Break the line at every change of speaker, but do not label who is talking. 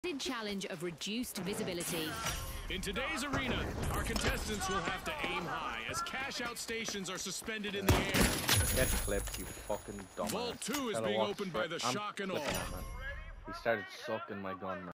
Challenge of reduced visibility.
In today's arena, our contestants will have to aim high as cash-out stations are suspended in the air.
Get clipped, you fucking dumbass.
Vault 2 is being opened by the shock and awe.
He started sucking my gun, man.